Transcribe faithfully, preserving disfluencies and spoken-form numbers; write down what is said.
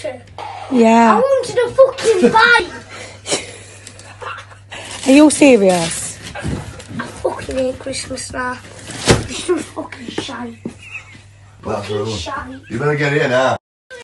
to. Yeah. I wanted a fucking bite. Are you all serious? I fucking hate Christmas now. It's some fucking shite. That's Fucking rude. shite. You better get in now.